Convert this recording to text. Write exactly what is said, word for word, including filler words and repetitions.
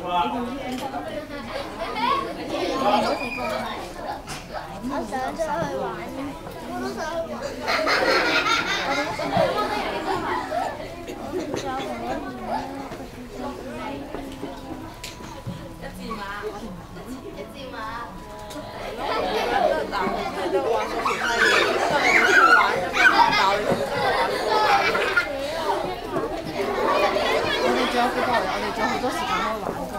我想出去玩，我都想去玩。 一字馬， 一字馬。 但係我哋都玩咗其他嘢，都係唔去玩啫嘛。但係我哋都玩過。 我哋仲有幾多？我哋仲有好多時間可以玩㗎。